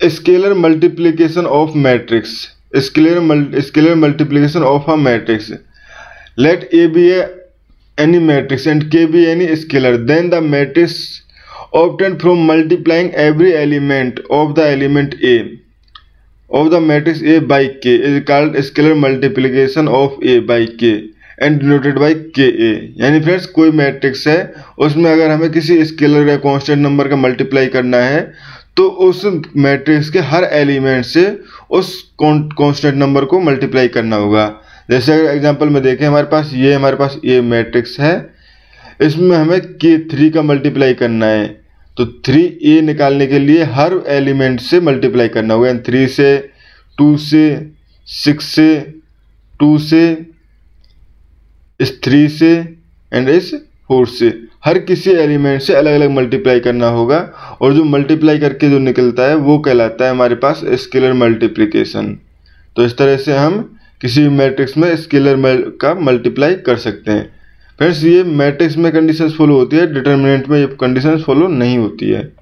Scalar multiplication of matrix, scalar multiplication of a matrix, let A be any matrix and K be any scalar, then the matrix obtained from multiplying every element of the element A of the matrix A by K is called scalar multiplication of A by K and denoted by KA। यानी friends कोई matrix है, उसमें अगर हमें किसी scalar या constant number का multiply करना है तो उस मैट्रिक्स के हर एलिमेंट से उस कांस्टेंट नंबर को मल्टीप्लाई करना होगा। जैसे अगर एग्जांपल में देखें, हमारे पास ये मैट्रिक्स है, इसमें हमें K3 का मल्टीप्लाई करना है, तो 3A निकालने के लिए हर एलिमेंट से मल्टीप्लाई करना होगा। 3 से, 2 से, 6 से, 2 से, इस 3 से एंड इस 4 से, हर किसी एलिमेंट से अलग अलग मल्टीप्लाई करना होगा, और जो मल्टीप्लाई करके जो निकलता है वो कहलाता है हमारे पास स्केलर मल्टीप्लिकेशन। तो इस तरह से हम किसी भी मैट्रिक्स में स्केलर का मल्टीप्लाई कर सकते हैं। फ्रेंड्स ये मैट्रिक्स में कंडीशंस फॉलो होती है, डिटरमिनेंट में ये कंडीशंस फॉलो नहीं होती है।